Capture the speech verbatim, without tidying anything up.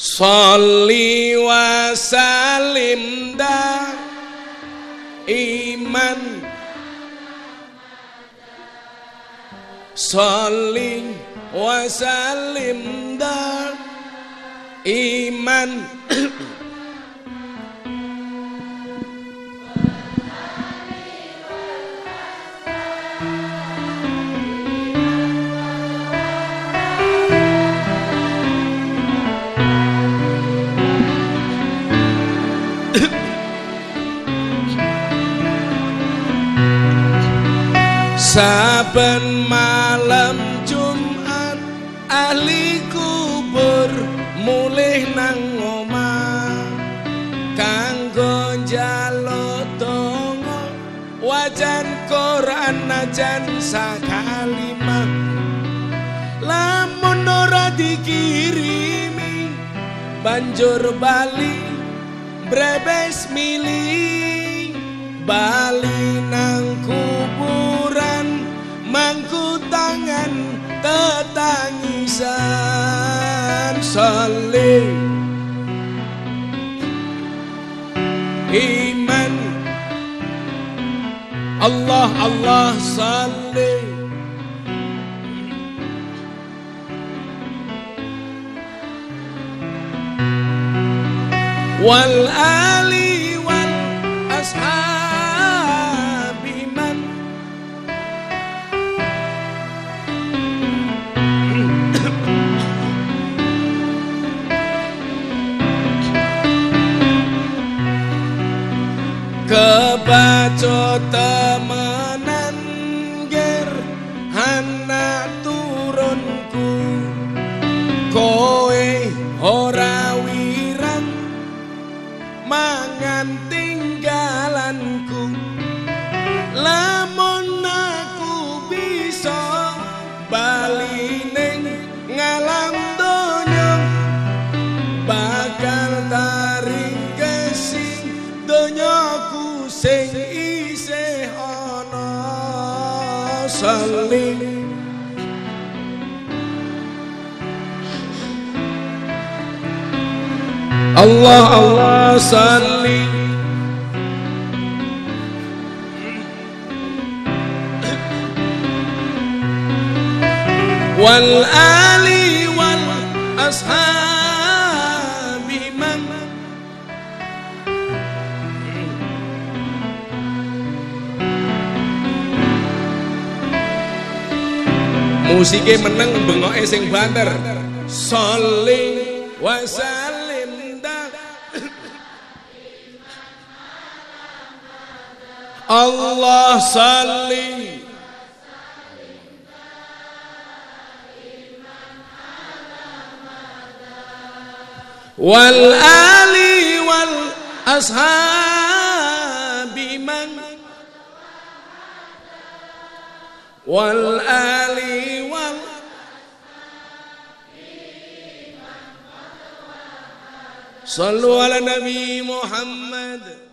Sholli wa salim da iman, Sholli wa salim da iman. Saben malam Jumat ahli kubur mulih nang omah kanggo njaluk donga wajan Quran najan sakalimah. Lamun ora dikirimi banjur bali brebes milih bali nang kuburan mangku tangan tetangisan. Sholli iman, Allah Allah sholli wal ali wal ashabi man. Kebaco temenan ger hana turunku, kowe ora wirang mangan tinggalanku. Lamun aku bisa bali ning ngalam donya bakal taringkesi donyaku sing isih ana. Sholli Allah Allah sholli wal ali wal ashabi man. Musike meneng bengoke sing banter. Sholli wa salim da Allah sholli wal ali wal ashabi man wal ali wal sallu ala nabi Muhammad.